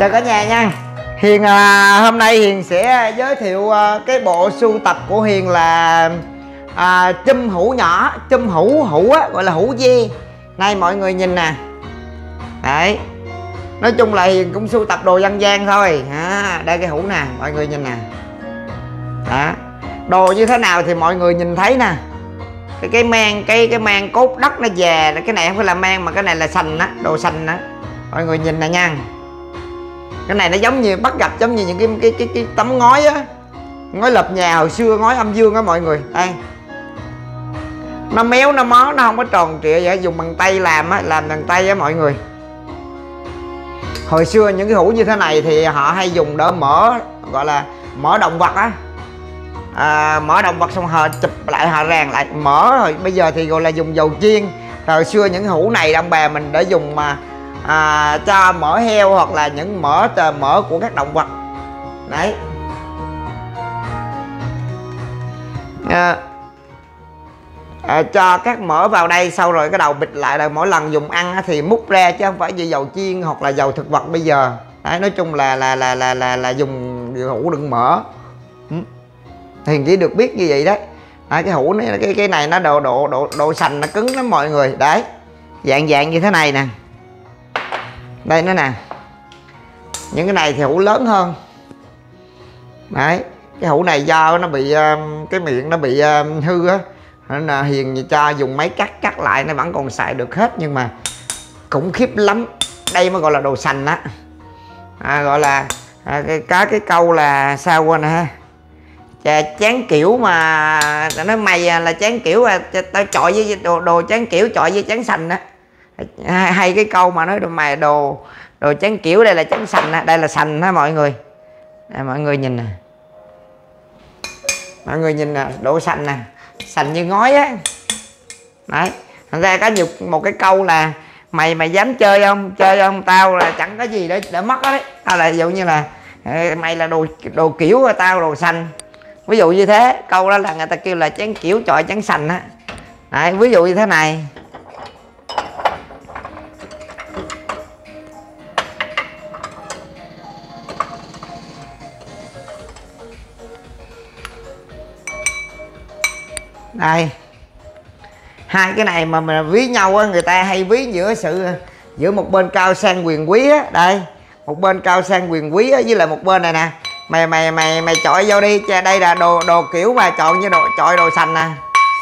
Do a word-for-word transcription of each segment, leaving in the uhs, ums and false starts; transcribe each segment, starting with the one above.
Chào cả nhà nha. Hiền à, hôm nay Hiền sẽ giới thiệu à, cái bộ sưu tập của Hiền là à, chum hũ nhỏ, chum hũ hũ á, gọi là hũ dê. Này mọi người nhìn nè. Đấy. Nói chung là Hiền cũng sưu tập đồ dân gian thôi. À, đây cái hũ nè, mọi người nhìn nè. Đó. Đồ như thế nào thì mọi người nhìn thấy nè. Cái cái mang cái cái mang cốt đất nó già, cái này không phải là mang mà cái này là sành á, đồ sành á. Mọi người nhìn nè nha. Cái này nó giống như bắt gặp giống như những cái cái cái, cái tấm ngói á, ngói lợp nhà hồi xưa, ngói âm dương á mọi người. Đây, nó méo nó mó, nó không có tròn trịa vậy, dùng bằng tay làm á, làm bằng tay á mọi người. Hồi xưa những cái hũ như thế này thì họ hay dùng đỡ mỡ, gọi là mỡ động vật á, à, mỡ động vật xong họ chụp lại, họ ràng lại mỡ. Rồi bây giờ thì gọi là dùng dầu chiên. Hồi xưa những hũ này ông bà mình để dùng mà à, cho mỡ heo hoặc là những mỡ mỡ của các động vật đấy. À, à, cho các mỡ vào đây sau rồi cái đầu bịt lại, là mỗi lần dùng ăn thì múc ra chứ không phải như dầu chiên hoặc là dầu thực vật bây giờ đấy. Nói chung là là là là là, là dùng hũ đựng mỡ. Hiền chỉ được biết như vậy đấy. À, cái hũ này cái cái này nó độ độ độ độ sành nó cứng lắm mọi người đấy, dạng dạng như thế này nè. Đây nó nè, những cái này thì hũ lớn hơn đấy. Cái hũ này do nó bị cái miệng nó bị hư á, nên là Hiền cho dùng máy cắt cắt lại, nó vẫn còn xài được hết, nhưng mà khủng khiếp lắm. Đây mới gọi là đồ sành á. À, gọi là à, cái, cái cái câu là sao quên nè ha, chán kiểu mà nó mày là chán kiểu, tao chọi với đồ, đồ chán kiểu chọi với chán sành á. Hay cái câu mà nói mày đồ đồ chán kiểu, đây là chán sành á, đây là sành ha mọi người. Đây, mọi người nhìn nè, mọi người nhìn nè, độ sành nè, sành như ngói á đấy. Thành ra có nhiều một cái câu là mày mày dám chơi không, chơi không, tao là chẳng có gì để để mất đó đấy. Hay là ví dụ như là mày là đồ đồ kiểu, tao đồ sành, ví dụ như thế. Câu đó là người ta kêu là chán kiểu chọi chán sành á đấy. Ví dụ như thế này. Đây, hai cái này mà mà ví nhau á, người ta hay ví giữa sự giữa một bên cao sang quyền quý á. Đây, một bên cao sang quyền quý á, với lại một bên này nè, mày mày mày mày chọi vô đi. Đây là đồ đồ kiểu mà chọn như đồ chọi đồ sành nè,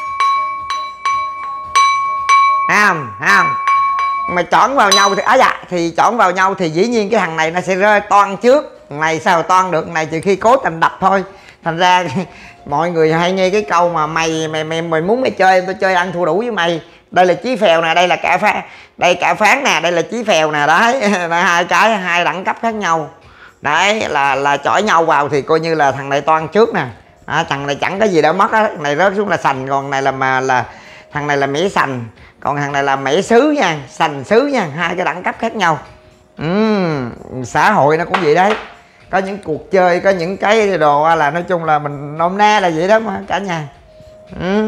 thấy không, thấy không? Mà chọn vào nhau thì á, dạ thì chọn vào nhau thì dĩ nhiên cái thằng này nó sẽ rơi toan trước. Thằng này sao toan được, thằng này trừ khi cố tình đập thôi. Thành ra mọi người hay nghe cái câu mà mày mày mày mày muốn mày chơi, tôi chơi ăn thua đủ với mày. Đây là chí phèo nè, đây là cả phá, đây cả phán nè, đây là chí phèo nè đấy. Hai cái hai đẳng cấp khác nhau đấy, là là chọi nhau vào thì coi như là thằng này toan trước nè. À, thằng này chẳng có gì đã mất á, thằng này rớt xuống là sành, còn này là mà là thằng này là mẻ sành, còn thằng này là mẻ sứ nha, sành sứ nha, hai cái đẳng cấp khác nhau. Uhm, xã hội nó cũng vậy đấy, có những cuộc chơi, có những cái đồ là nói chung là mình nôm na là vậy đó mà cả nhà. Ừ.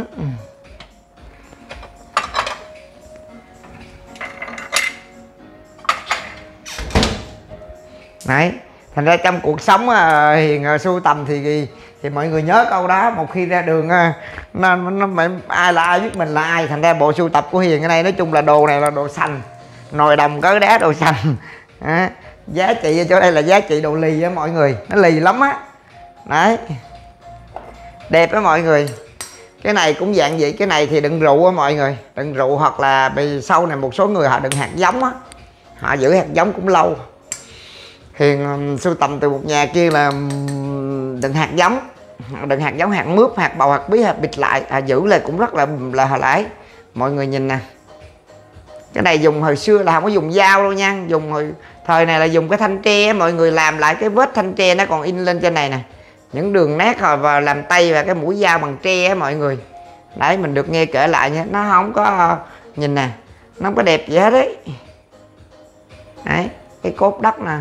Đấy, thành ra trong cuộc sống Hiền sưu tầm thì thì mọi người nhớ câu đó, một khi ra đường nó, nó, nó ai là ai biết mình là ai. Thành ra bộ sưu tập của Hiền cái này nói chung là đồ này là đồ sành, nồi đồng cớ đá đồ sành. À, giá trị ở chỗ đây là giá trị đồ lì á mọi người, nó lì lắm á đấy, đẹp á mọi người. Cái này cũng dạng vậy, cái này thì đựng rượu á mọi người, đựng rượu hoặc là sau này một số người họ đựng hạt giống á, họ giữ hạt giống cũng lâu. Hiền sưu tầm từ một nhà kia là đựng hạt giống, đựng hạt giống, hạt mướp, hạt bầu, hạt bí, hạt bịt lại, à, giữ lại cũng rất là là hồi lãi. Mọi người nhìn nè, cái này dùng hồi xưa là không có dùng dao đâu nha, dùng hồi thời này là dùng cái thanh tre. Mọi người làm lại cái vết thanh tre nó còn in lên trên này nè, những đường nét rồi, và làm tay và cái mũi dao bằng tre á mọi người. Đấy, mình được nghe kể lại nha, nó không có, nhìn nè, nó không có đẹp gì hết đấy. Đấy, cái cốt đất nè.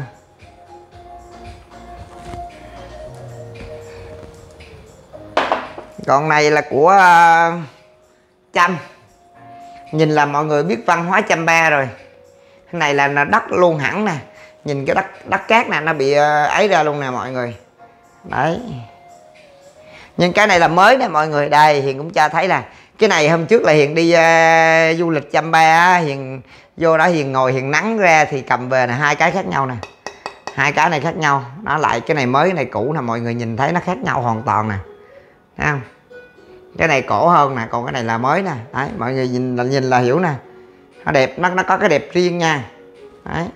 Còn này là của uh, Chăm. Nhìn là mọi người biết văn hóa Chăm Ba rồi. Cái này là đất luôn hẳn nè. nhìn cái đất đất cát nè, nó bị ấy ra luôn nè mọi người. Đấy, nhưng cái này là mới nè mọi người. Đây Hiền cũng cho thấy là cái này hôm trước là Hiền đi uh, du lịch Chăm Ba, Hiền vô đó Hiền ngồi Hiền nắng ra thì cầm về là hai cái khác nhau nè, hai cái này khác nhau. Nó lại cái này mới, cái này cũ nè, mọi người nhìn thấy nó khác nhau hoàn toàn nè, thấy không? Cái này cổ hơn nè, còn cái này là mới nè. Đấy, mọi người nhìn là nhìn là hiểu nè, nó đẹp, nó nó có cái đẹp riêng nha. Đấy,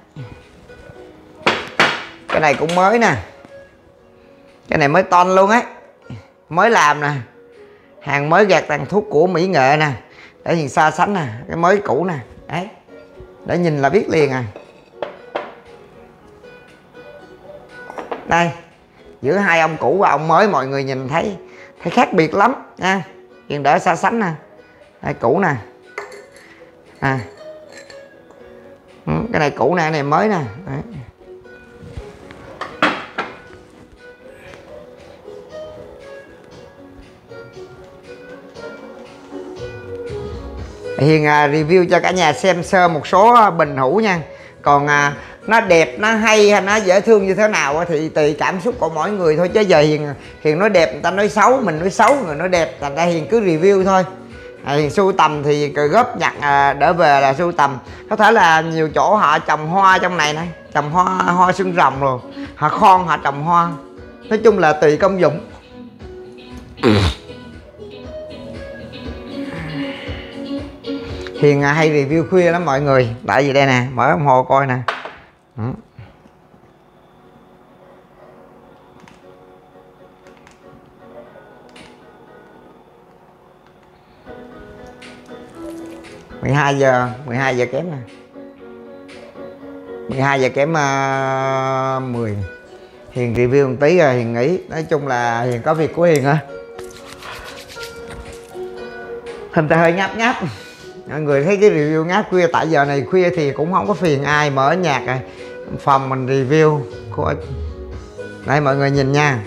cái này cũng mới nè, cái này mới ton luôn ấy, mới làm nè, hàng mới gạt tàn thuốc của mỹ nghệ nè, để nhìn so sánh nè, cái mới cũ nè. Đấy, để nhìn là biết liền à. Đây, giữa hai ông cũ và ông mới mọi người nhìn thấy thấy khác biệt lắm nha. Hiền đỡ so sánh nè, đây cũ nè, à, cái này cũ nè, cái này mới nè. Đấy. Hiền à, review cho cả nhà xem sơ một số bình hũ nha. Còn à, nó đẹp, nó hay hay nó dễ thương như thế nào thì tùy cảm xúc của mỗi người thôi. Chứ giờ Hiền Hiền nói đẹp, người ta nói xấu, mình nói xấu người nói đẹp, thành ra Hiền cứ review thôi. à, Hiền sưu tầm thì góp nhặt à, đỡ về là sưu tầm. Có thể là nhiều chỗ họ trồng hoa trong này này, trồng hoa hoa xương rồng rồi, họ khon họ trồng hoa. Nói chung là tùy công dụng. Hiền hay review khuya lắm mọi người. Tại vì đây nè, mở đồng hồ coi nè. Ừ. mười hai giờ, mười hai giờ kém nè, mười hai giờ kém uh, mười. Hiền review một tí rồi Hiền nghỉ. Nói chung là Hiền có việc của Hiền á, hình ta hơi nháp nháp. Mọi người thấy cái review ngáp khuya, tại giờ này khuya thì cũng không có phiền ai, mở nhạc rồi phòng mình review. Đây mọi người nhìn nha,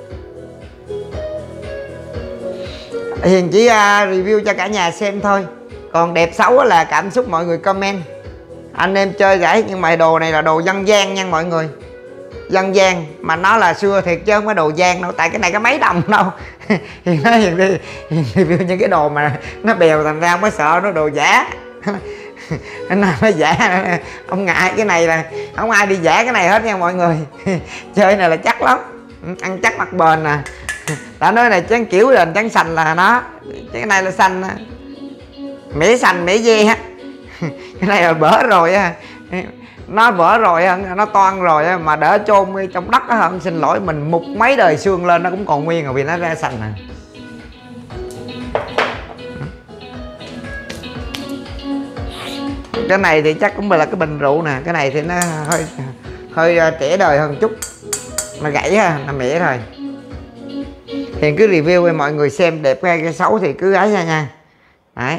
Hiền chỉ uh, review cho cả nhà xem thôi. Còn đẹp xấu là cảm xúc mọi người comment. Anh em chơi gãy, nhưng mà đồ này là đồ dân gian nha mọi người, dân gian mà nó là xưa thiệt chứ không có đồ gian đâu. Tại cái này có mấy đồng đâu. Hiền nói Hiền đi Hiền review những cái đồ mà nó bèo thành ra không có sợ nó đồ giả. Nó mới giả, ông ngại cái này là không ai đi giả cái này hết nha mọi người. Chơi này là chắc lắm, ăn chắc mặt bền nè. Đã nói này trắng kiểu là trắng xanh là nó, cái này là xanh mẻ xanh mẻ dê á. Cái này là bở rồi á, nó vỡ rồi nó toan rồi mà đỡ chôn trong đất á. Xin lỗi, mình mục mấy đời xương lên nó cũng còn nguyên rồi vì nó ra xanh nè. Cái này thì chắc cũng là cái bình rượu nè. Cái này thì nó hơi hơi trẻ đời hơn chút, nó gãy ha, nó mẻ rồi. Hiền cứ review cho mọi người xem, đẹp hay cái xấu thì cứ ấy ra nha. Đấy,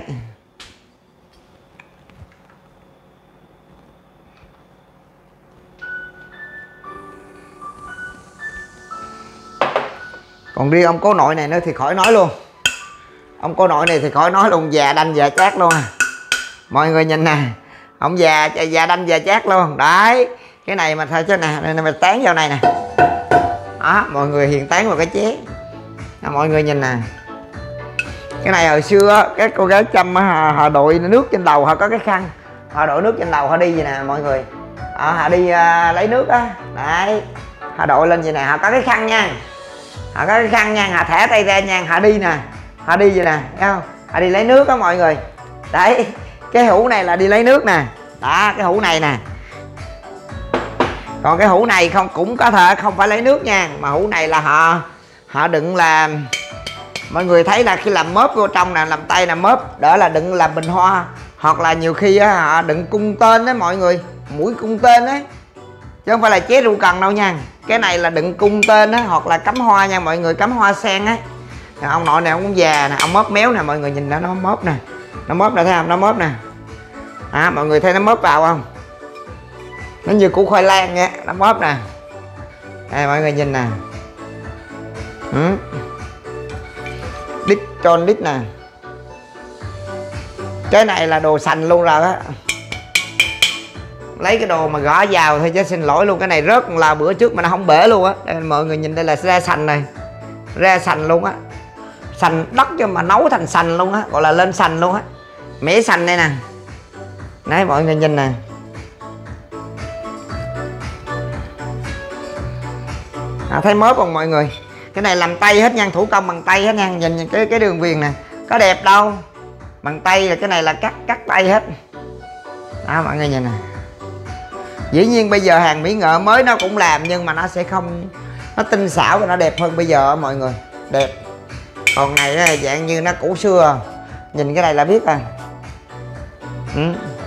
còn riêng ông cố nội này nữa thì khỏi nói luôn. Ông cố nội này thì khỏi nói luôn, già đanh già chát luôn à. Mọi người nhìn nè, ông già già đanh già chát luôn. Đấy, cái này mà thôi chứ nè, này mà tán vào này nè. Đó, mọi người Hiền tán vào cái chế. Đó, mọi người nhìn nè. Cái này hồi xưa các cô gái Chăm họ, họ đội nước trên đầu, họ có cái khăn, họ đội nước trên đầu họ đi vậy nè mọi người. Đó, họ đi uh, lấy nước á. Đấy, họ đội lên vậy nè, họ có cái khăn nha. Họ có cái khăn nha, họ thả tay ra nha, họ đi nè, họ đi vậy nè, thấy không? Họ đi lấy nước đó mọi người. Đấy, cái hũ này là đi lấy nước nè. Đó, cái hũ này nè. Còn cái hũ này không, cũng có thể không phải lấy nước nha, mà hũ này là họ họ đựng là mọi người thấy là khi làm mớp vô trong nè, làm tay là mớp, đỡ là đựng làm bình hoa, hoặc là nhiều khi á, họ đựng cung tên đấy mọi người, mũi cung tên đấy, chứ không phải là chế rượu cần đâu nha. Cái này là đựng cung tên á, hoặc là cắm hoa nha mọi người, cắm hoa sen á. Ông nội này ông cũng già nè, ông móp méo nè mọi người nhìn đó, nó móp nè, nó móp nè, thấy không, nó móp nè. À, mọi người thấy nó móp vào không, nó như củ khoai lang nha, nó móp nè. Đây mọi người nhìn nè. Ừ. Đít tròn đít nè. Cái này là đồ sành luôn rồi á. lấy cái đồ mà gõ vào thôi chứ xin lỗi luôn, cái này rớt là bữa trước mà nó không bể luôn á. Đây mọi người nhìn, đây là ra sành này, ra sành luôn á, sành đất cho mà nấu thành sành luôn á, gọi là lên sành luôn á, mẻ sành đây nè. Đấy mọi người nhìn nè, à, thấy mớp không mọi người? Cái này làm tay hết nha, thủ công bằng tay hết nha. Nhìn cái cái đường viền nè, có đẹp đâu, bằng tay. Là cái này là cắt cắt tay hết đó mọi người nhìn nè. Dĩ nhiên bây giờ hàng mỹ nghệ mới nó cũng làm, nhưng mà nó sẽ không, nó tinh xảo và nó đẹp hơn bây giờ mọi người, đẹp. Còn này là dạng như nó cũ xưa, nhìn cái này là biết à. Ừ.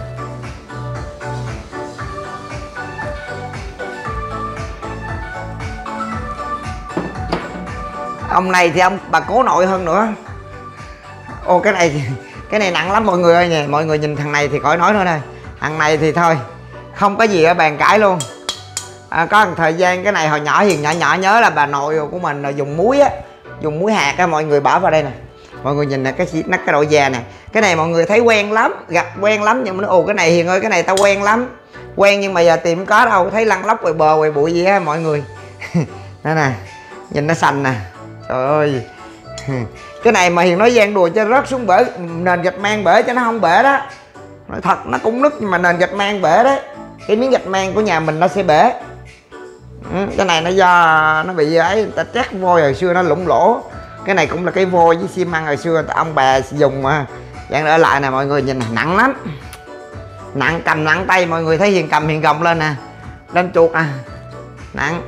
Ông này thì ông bà cố nội hơn nữa. Ô cái này cái này nặng lắm mọi người ơi nha. Mọi người nhìn thằng này thì khỏi nói nữa đây. Thằng này thì thôi không có gì ở bàn cãi luôn. À, có một thời gian cái này hồi nhỏ Hiền nhỏ nhỏ nhớ là bà nội của mình là dùng muối á, dùng muối hạt á, mọi người bỏ vào đây nè. Mọi người nhìn nè, cái nắp cái độ già nè. Cái này mọi người thấy quen lắm, gặp quen lắm, nhưng mà nó ồ cái này Hiền ơi, cái này tao quen lắm. Quen nhưng mà giờ tìm có đâu, thấy lăn lóc ngoài bờ ngoài bụi gì á mọi người. Đó nè, nhìn nó xanh nè. Trời ơi. Cái này mà Hiền nói gian đùa cho rớt xuống bể, nền gạch man bể cho nó không bể đó. Nói thật nó cũng nứt nhưng mà nền gạch man bể đấy. Cái miếng gạch man của nhà mình nó sẽ bể. Ừ, cái này nó do nó bị ấy, ta chắc vôi hồi xưa nó lủng lỗ. Cái này cũng là cái vôi với xi măng hồi xưa ông bà dùng mà. Dạng ở lại nè mọi người nhìn, nặng lắm. Nặng, cầm nặng tay, mọi người thấy Hiền cầm Hiền gồng lên nè. Lên chuột à. Nặng.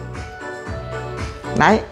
Đấy.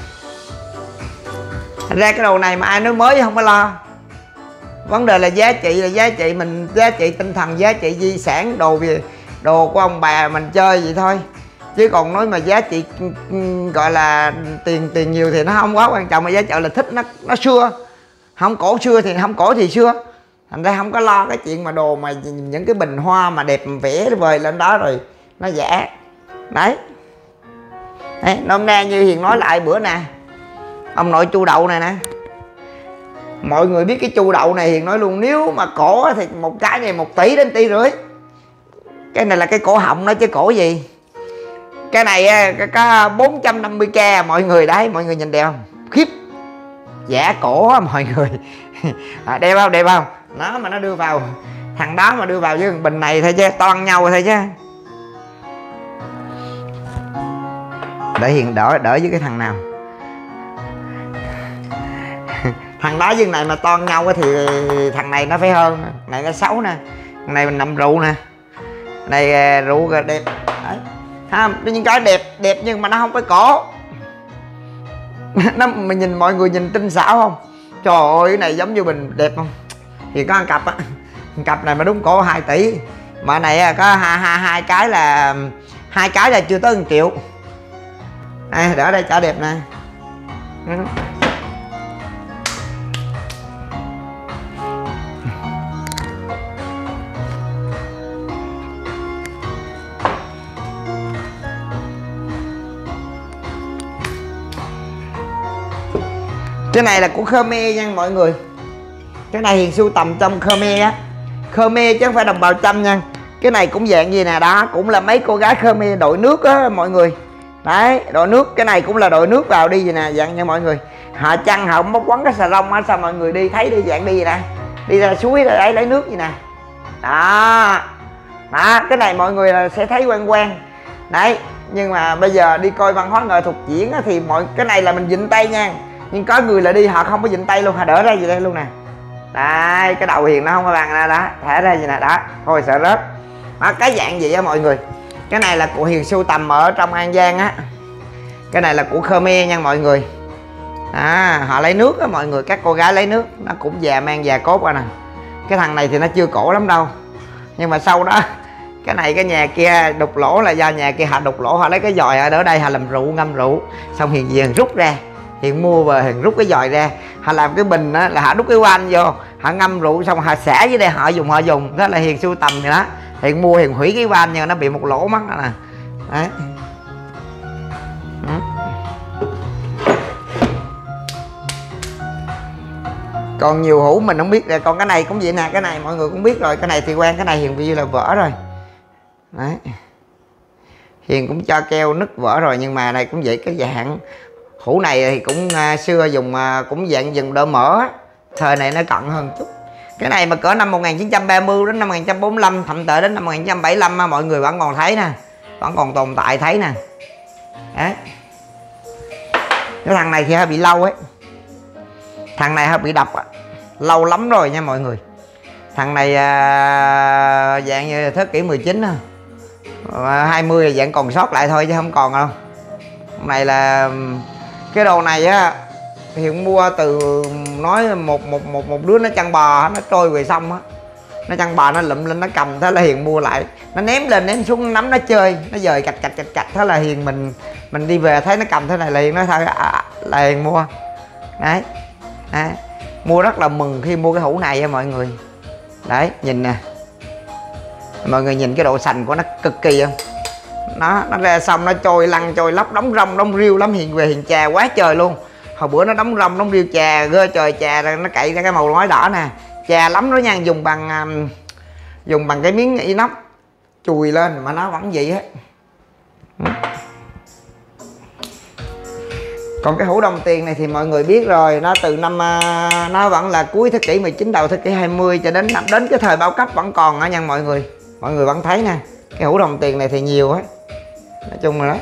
Thành ra cái đồ này mà ai nói mới không có lo. Vấn đề là giá trị, là giá trị mình, giá trị tinh thần, giá trị di sản, đồ về đồ của ông bà mình chơi vậy thôi. Chứ còn nói mà giá trị gọi là tiền tiền nhiều thì nó không quá quan trọng, mà giá trị là thích nó nó xưa. Không cổ xưa thì không cổ thì xưa. Thành ra không có lo cái chuyện mà đồ mà những cái bình hoa mà đẹp vẽ vời lên đó rồi nó giả. Đấy. Đấy, hôm nay như Hiền nói lại bữa nè, ông nội chu đậu này nè. Mọi người biết cái chu đậu này Hiền nói luôn, nếu mà cổ thì một cái này một tỷ đến tỷ rưỡi. Cái này là cái cổ họng đó chứ cổ gì. Cái này có bốn trăm năm mươi k mọi người. Đấy mọi người nhìn đẹp không? Khiếp. Giả cổ á mọi người. À, đẹp không? Đẹp không? Nó mà nó đưa vào, thằng đó mà đưa vào với bình này thôi chứ, toan nhau thôi chứ. Để Hiền đỡ đỡ với cái thằng nào. Thằng đó với này mà toan nhau thì thằng này nó phải hơn. Này nó xấu nè. Thằng này mình nằm rượu nè. Này rượu đẹp. Đấy. Ha, những cái đẹp đẹp nhưng mà nó không có cổ. Nó mình nhìn mọi người nhìn tinh xảo không? Trời ơi cái này giống như mình đẹp không? Thì có một cặp á. Cặp này mà đúng cổ hai tỷ. Mà này có hai, hai, hai cái là hai cái là chưa tới một triệu. Đây, đỡ đây chả đẹp nè. Cái này là của Khmer nha mọi người. Cái này Hiền sưu tầm trong Khmer á. Khmer chứ không phải đồng bào Chăm nha. Cái này cũng dạng gì nè, đó cũng là mấy cô gái Khmer đội nước á mọi người. Đấy, đội nước, cái này cũng là đội nước vào đi vậy nè, dạng như mọi người. Họ chăn họ móc quấn cái xà rông á, sao mọi người đi thấy đi dạng đi vậy nè. Đi ra suối ra đấy lấy nước vậy nè. Đó. Đó, cái này mọi người là sẽ thấy quen quen. Đấy, nhưng mà bây giờ đi coi văn hóa nghệ thuật diễn á, thì mọi cái này là mình vịnh tay nha. Nhưng có người là đi họ không có vịnh tay luôn, họ đỡ ra gì đây luôn nè. Đây, cái đầu Hiền nó không có bằng ra đó, thả ra gì nè, đó, thôi sợ rớt. Đó, cái dạng gì á mọi người. Cái này là của Hiền sưu tầm ở trong An Giang á. Cái này là của Khmer nha mọi người. À, họ lấy nước á mọi người, các cô gái lấy nước, nó cũng già mang già cốt ra nè. Cái thằng này thì nó chưa cổ lắm đâu. Nhưng mà sau đó cái này cái nhà kia đục lỗ là do nhà kia họ đục lỗ, họ lấy cái dòi ở đây họ làm rượu, ngâm rượu. Xong Hiền Hiền rút ra. Hiền mua về Hiền rút cái dòi ra, họ làm cái bình đó là họ đút cái van vô, họ ngâm rượu xong họ xả dưới đây họ dùng họ dùng. Đó là Hiền sưu tầm vậy đó. Hiền mua Hiền hủy cái van nhưng nó bị một lỗ mắt đó nè. Đấy. Đó. Còn nhiều hũ mình không biết. Còn cái này cũng vậy nè, cái này mọi người cũng biết rồi. Cái này thì quen, cái này Hiền như là vỡ rồi. Đấy, Hiền cũng cho keo nứt vỡ rồi, nhưng mà này cũng vậy, cái dạng hũ này thì cũng uh, xưa dùng uh, cũng dạng dùng đỡ mỡ, thời này nó cận hơn chút. Cái này mà cỡ năm một nghìn chín trăm ba mươi đến năm một nghìn chín trăm bốn mươi lăm, thậm tệ đến năm một nghìn chín trăm bảy mươi lăm mọi người vẫn còn thấy nè, vẫn còn tồn tại thấy nè. Đấy, cái thằng này thì hơi bị lâu ấy, thằng này hơi bị độc á, lâu lắm rồi nha mọi người. Thằng này uh, dạng như thế kỷ mười chín à. hai mươi là dạng còn sót lại thôi chứ không còn đâu. Này là cái đồ này á, Hiền mua từ nói một một một một đứa nó chăn bò nó trôi về sông á, nó chăn bò nó lụm lên nó cầm, thế là Hiền mua lại, nó ném lên ném xuống nắm nó chơi, nó dời cạch cạch cạch cạch, thế là Hiền mình mình đi về thấy nó cầm thế này là Hiền nói thôi à, là Hiền mua. Đấy. Đấy, mua rất là mừng khi mua cái hũ này nha mọi người. Đấy, nhìn nè mọi người, nhìn cái độ sành của nó cực kỳ không, nó nó ra xong nó trôi lăn trôi lóc, đóng rong đóng riêu lắm. Hiền về Hiền chà quá trời luôn, hồi bữa nó đóng rong đóng riêu chà gơ trời, chà ra nó cậy ra cái màu ngói đỏ nè, chà lắm đó nha, dùng bằng um, dùng bằng cái miếng inox chùi lên mà nó vẫn vậy hết. Còn cái hũ đồng tiền này thì mọi người biết rồi, nó từ năm uh, nó vẫn là cuối thế kỷ mười chín đầu thế kỷ hai mươi cho đến đến cái thời bao cấp vẫn còn đó nha mọi người. Mọi người vẫn thấy nè, cái hũ đồng tiền này thì nhiều á, nói chung là đó.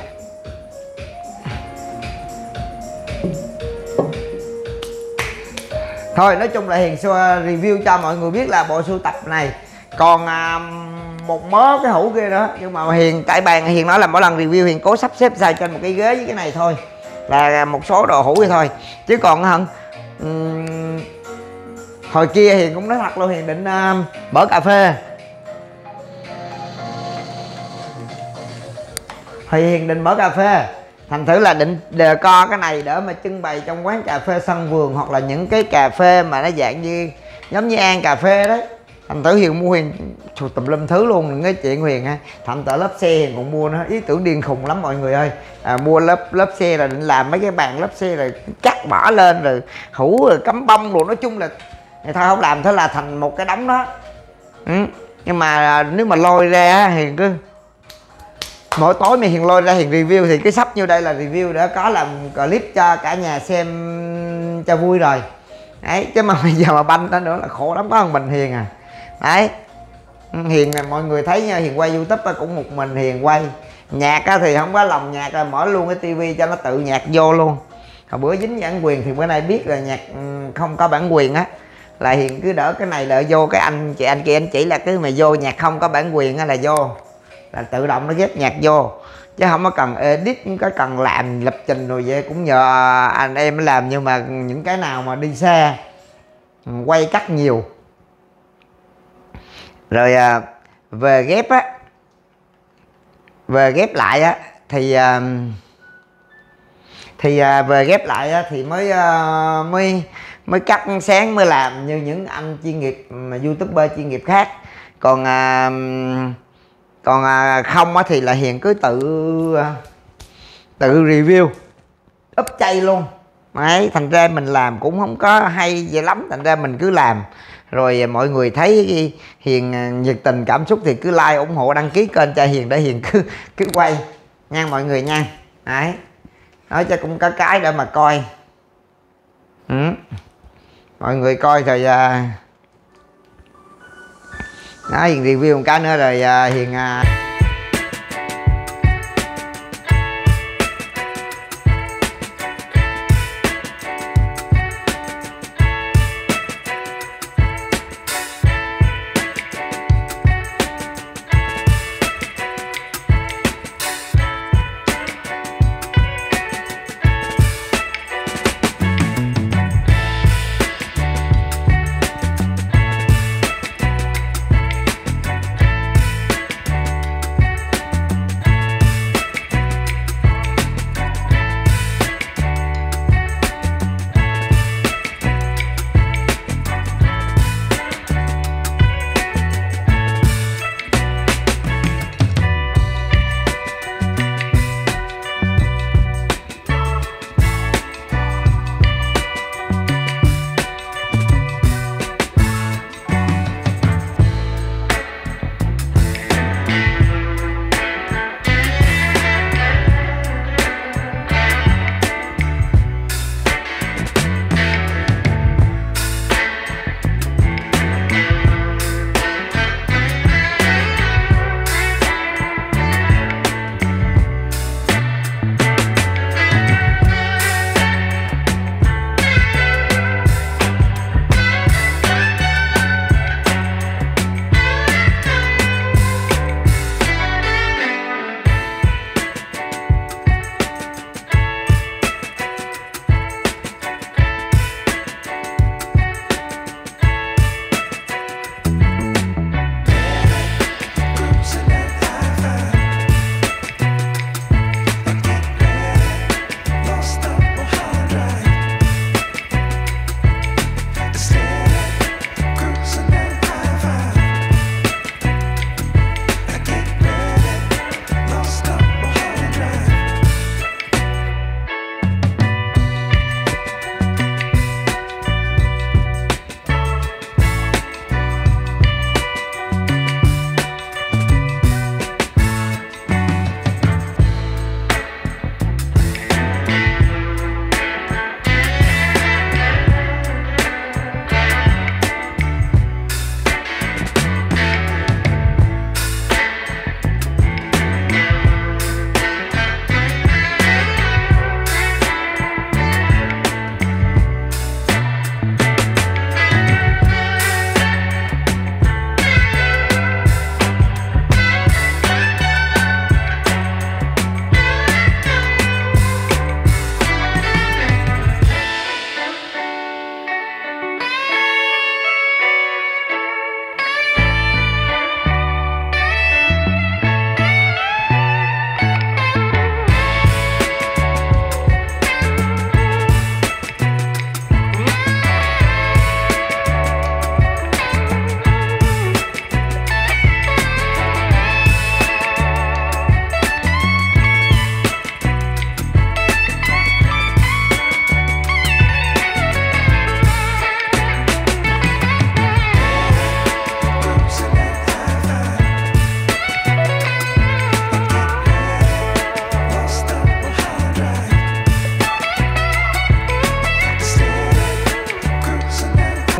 Thôi nói chung là Hiền review cho mọi người biết là bộ sưu tập này còn à, một mớ cái hũ kia nữa, nhưng mà Hiền tại bàn Hiền nói là mỗi lần review Hiền cố sắp xếp ra trên một cái ghế với cái này thôi, là một số đồ hũ kia thôi, chứ còn hả um, hồi kia Hiền cũng nói thật luôn, Hiền định uh, mở cà phê, hồi Hiền định mở cà phê, thành thử là định đề co cái này để mà trưng bày trong quán cà phê sân vườn, hoặc là những cái cà phê mà nó dạng như giống như An cà phê đấy. Thành thử Hiền mua Hiền tùm lum thứ luôn, những cái chuyện Hiền ha, thậm tệ lớp xe Hiền cũng mua nó, ý tưởng điên khùng lắm mọi người ơi. À, mua lớp lớp xe là định làm mấy cái bàn lớp xe rồi cắt bỏ lên rồi hũ rồi cắm bông rồi, nói chung là người ta không làm, thế là thành một cái đống đó. Ừ. Nhưng mà nếu mà lôi ra Hiền cứ mỗi tối mà Hiền lôi ra Hiền review thì cái sắp như đây là review để có làm clip cho cả nhà xem cho vui rồi. Đấy, chứ mà bây giờ mà banh nó nữa là khổ lắm, có hơn mình Hiền à. Đấy, Hiền mọi người thấy nha, Hiền quay YouTube cũng một mình Hiền quay. Nhạc thì không có lòng nhạc, rồi mở luôn cái tivi cho nó tự nhạc vô luôn. Hồi bữa dính bản quyền thì bữa nay biết là nhạc không có bản quyền á, là Hiền cứ đỡ cái này đợi vô, cái anh chị anh kia anh chỉ là cứ mà vô nhạc không có bản quyền á là vô, là tự động nó ghép nhạc vô, chứ không có cần edit, không có cần làm lập trình rồi vậy, cũng nhờ anh em làm. Nhưng mà những cái nào mà đi xa quay cắt nhiều rồi à, về ghép á, về ghép lại á thì à, thì à, về ghép lại á, thì mới à, mới mới cắt sáng mới làm như những anh chuyên nghiệp mà YouTuber chuyên nghiệp khác. Còn à, còn à, không á thì là Hiền cứ tự à, tự review úp chay luôn. Đấy, thành ra mình làm cũng không có hay vậy lắm, thành ra mình cứ làm rồi mọi người thấy Hiền nhiệt tình cảm xúc thì cứ like ủng hộ đăng ký kênh cho Hiền để Hiền cứ cứ quay nha mọi người nha. Đấy, nói cho cũng có cái để mà coi. Ừ. Mọi người coi rồi à, đó, Hiền review một cái nữa rồi à, Hiền à,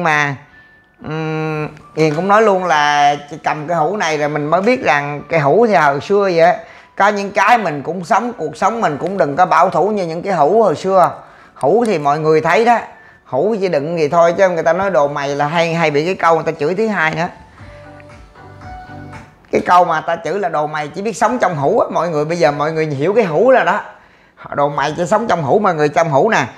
nhưng mà um, Hiền cũng nói luôn là cầm cái hũ này rồi mình mới biết rằng cái hũ thì hồi xưa vậy á, có những cái mình cũng sống, cuộc sống mình cũng đừng có bảo thủ như những cái hũ hồi xưa. Hũ thì mọi người thấy đó, hũ chỉ đựng gì thôi, chứ người ta nói đồ mày là hay hay bị cái câu người ta chửi thứ hai nữa. Cái câu mà ta chửi là đồ mày chỉ biết sống trong hũ á, mọi người bây giờ mọi người hiểu cái hũ là đó. Đồ mày chỉ sống trong hũ, mọi người trong hũ nè.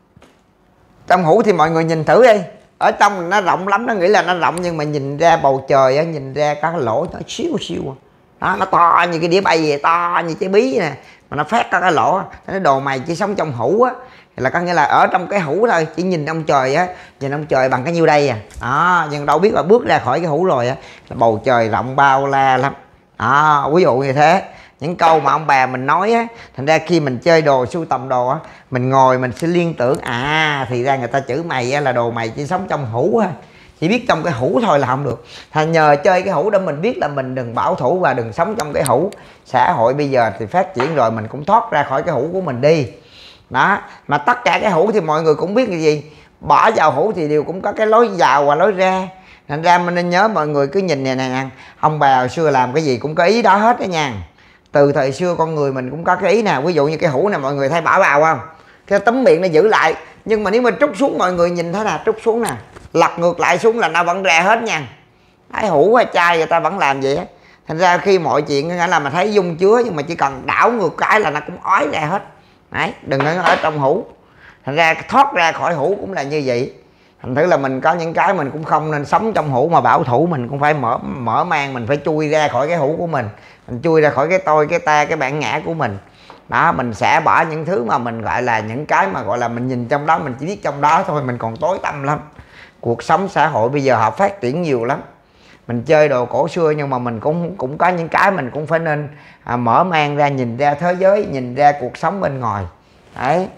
Trong hũ thì mọi người nhìn thử đi, ở trong nó rộng lắm, nó nghĩ là nó rộng nhưng mà nhìn ra bầu trời á, nhìn ra các cái lỗ nó xíu xíu đó, nó to như cái đĩa bay về, to như trái bí nè, mà nó phát các cái lỗ. Cái đồ mày chỉ sống trong hũ á là có nghĩa là ở trong cái hũ thôi, chỉ nhìn ông trời á, nhìn ông trời bằng cái nhiêu đây à đó, nhưng đâu biết là bước ra khỏi cái hũ rồi á là bầu trời rộng bao la lắm đó, ví dụ như thế. Những câu mà ông bà mình nói á, thành ra khi mình chơi đồ, sưu tầm đồ á, mình ngồi mình sẽ liên tưởng à thì ra người ta chửi mày á, là đồ mày chỉ sống trong hũ á, chỉ biết trong cái hũ thôi là không được. Thành nhờ chơi cái hũ để mình biết là mình đừng bảo thủ và đừng sống trong cái hũ. Xã hội bây giờ thì phát triển rồi, mình cũng thoát ra khỏi cái hũ của mình đi đó. Mà tất cả cái hũ thì mọi người cũng biết cái gì, bỏ vào hũ thì đều cũng có cái lối vào và lối ra. Thành ra mình nên nhớ, mọi người cứ nhìn này nè, ông bà hồi xưa làm cái gì cũng có ý đó hết đó nha. Từ thời xưa con người mình cũng có cái ý nào, ví dụ như cái hũ này mọi người thấy bỏ vào không, cái tấm miệng nó giữ lại, nhưng mà nếu mà trút xuống mọi người nhìn thấy là trút xuống nè, lật ngược lại xuống là nó vẫn ra hết nha. Cái hũ hay chai người ta vẫn làm vậy á. Thành ra khi mọi chuyện nghĩa là mình thấy dung chứa, nhưng mà chỉ cần đảo ngược cái là nó cũng ói ra hết đấy, đừng có ở trong hũ. Thành ra thoát ra khỏi hũ cũng là như vậy. Thành thử là mình có những cái mình cũng không nên sống trong hũ, mà bảo thủ mình cũng phải mở mở mang, mình phải chui ra khỏi cái hũ của mình, mình chui ra khỏi cái tôi, cái ta, cái bản ngã của mình đó. Mình sẽ bỏ những thứ mà mình gọi là những cái mà gọi là mình nhìn trong đó, mình chỉ biết trong đó thôi, mình còn tối tăm lắm. Cuộc sống xã hội bây giờ họ phát triển nhiều lắm, mình chơi đồ cổ xưa nhưng mà mình cũng cũng có những cái mình cũng phải nên à, mở mang ra, nhìn ra thế giới, nhìn ra cuộc sống bên ngoài đấy.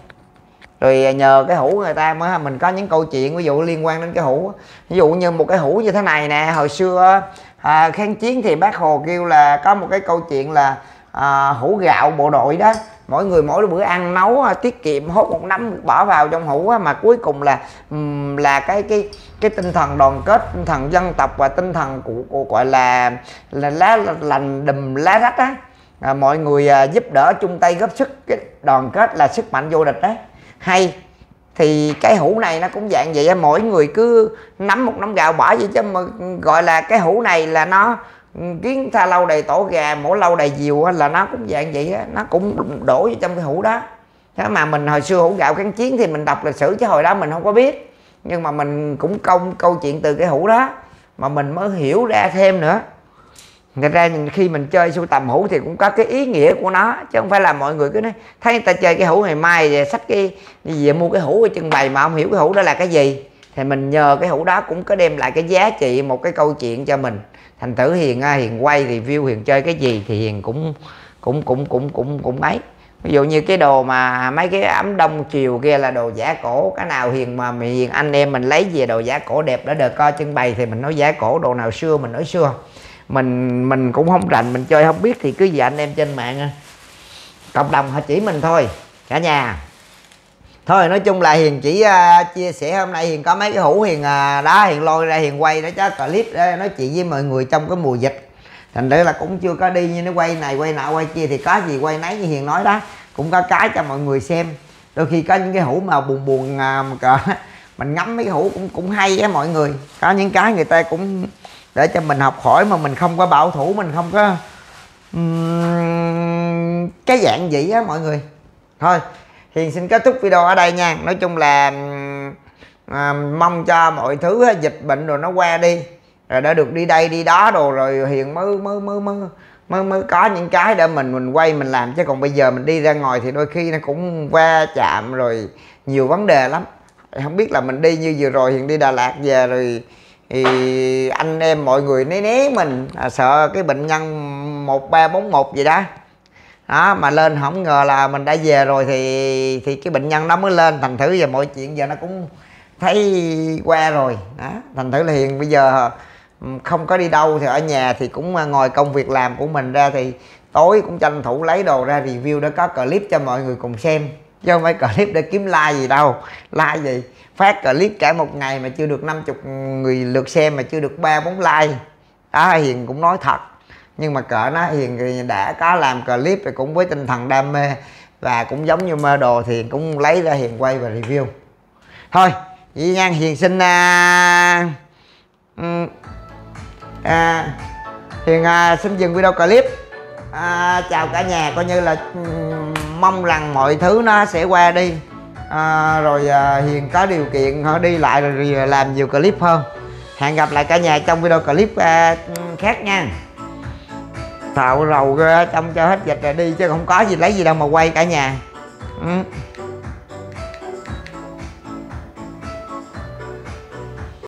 Rồi nhờ cái hũ người ta mới mình có những câu chuyện ví dụ liên quan đến cái hũ. Ví dụ như một cái hũ như thế này nè, hồi xưa à, kháng chiến thì bác Hồ kêu là có một cái câu chuyện là à, hũ gạo bộ đội đó, mỗi người mỗi bữa ăn nấu tiết kiệm, hốt một nắm bỏ vào trong hũ, mà cuối cùng là là cái cái cái tinh thần đoàn kết, tinh thần dân tộc và tinh thần của, của gọi là là lá lành đùm lá rách á, à, mọi người à, giúp đỡ chung tay góp sức, cái đoàn kết là sức mạnh vô địch đấy. Hay thì cái hũ này nó cũng dạng vậy á, mỗi người cứ nắm một nắm gạo bỏ vậy, chứ mà gọi là cái hũ này là nó kiến tha lâu đầy tổ gà, mổ lâu đầy diều á, là nó cũng dạng vậy á, nó cũng đổ vô trong cái hũ đó. Thế mà mình hồi xưa hũ gạo kháng chiến thì mình đọc lịch sử chứ hồi đó mình không có biết, nhưng mà mình cũng công câu chuyện từ cái hũ đó mà mình mới hiểu ra thêm nữa. Thật ra khi mình chơi sưu tầm hũ thì cũng có cái ý nghĩa của nó, chứ không phải là mọi người cứ nói thấy người ta chơi cái hũ ngày mai về xách cái đi về mua cái hũ ở trưng bày mà không hiểu cái hũ đó là cái gì. Thì mình nhờ cái hũ đó cũng có đem lại cái giá trị, một cái câu chuyện cho mình. Thành thử Hiền Hiền quay review, Hiền chơi cái gì thì Hiền cũng cũng cũng cũng cũng cũng ấy. Ví dụ như cái đồ mà mấy cái ấm đông chiều kia là đồ giả cổ, cái nào Hiền mà Hiền anh em mình lấy về đồ giả cổ đẹp đã được coi trưng bày thì mình nói giả cổ, đồ nào xưa mình nói xưa. Mình mình cũng không rành, mình chơi không biết thì cứ về anh em trên mạng cộng đồng họ chỉ mình thôi cả nhà. Thôi nói chung là Hiền chỉ uh, chia sẻ hôm nay Hiền có mấy cái hũ Hiền uh, đó Hiền lôi ra Hiền quay đó cho clip để nói chuyện với mọi người trong cái mùa dịch. Thành ra là cũng chưa có đi như nó quay này quay nọ quay kia, thì có gì quay nấy như Hiền nói đó, cũng có cái cho mọi người xem. Đôi khi có những cái hũ mà buồn buồn uh, cỡ mình ngắm mấy cái hũ cũng cũng hay á mọi người. Có những cái người ta cũng để cho mình học hỏi mà mình không có bảo thủ, mình không có um, cái dạng vậy á mọi người. Thôi Hiền xin kết thúc video ở đây nha. Nói chung là à, mong cho mọi thứ dịch bệnh rồi nó qua đi, rồi đã được đi đây đi đó đồ, rồi Hiền mới mới mới mới mới, mới có những cái để mình mình quay mình làm. Chứ còn bây giờ mình đi ra ngoài thì đôi khi nó cũng va chạm rồi nhiều vấn đề lắm. Không biết là mình đi như vừa rồi Hiền đi Đà Lạt về rồi thì anh em mọi người né né mình à, sợ cái bệnh nhân một ba bốn một gì đó đó mà lên, không ngờ là mình đã về rồi thì thì cái bệnh nhân nó mới lên. Thành thử giờ mọi chuyện giờ nó cũng thấy qua rồi đó. Thành thử là Hiền bây giờ không có đi đâu thì ở nhà thì cũng ngồi công việc làm của mình ra, thì tối cũng tranh thủ lấy đồ ra review để có clip cho mọi người cùng xem chứ không phải clip để kiếm like gì đâu. Like gì, phát clip cả một ngày mà chưa được năm mươi người lượt xem, mà chưa được ba bốn like đó. Hiền cũng nói thật, nhưng mà cỡ nó, Hiền đã có làm clip thì cũng với tinh thần đam mê, và cũng giống như mơ đồ thì cũng lấy ra Hiền quay và review thôi. Vậy nha, Hiền xin à, à, Hiền à, xin dừng video clip. à, chào cả nhà, coi như là um, mong rằng mọi thứ nó sẽ qua đi, à, rồi à, Hiền có điều kiện họ đi lại rồi làm nhiều clip hơn. Hẹn gặp lại cả nhà trong video clip à, khác nha. Thạo rầu trong cho hết dịch rồi đi chứ không có gì lấy gì đâu mà quay cả nhà. ừ.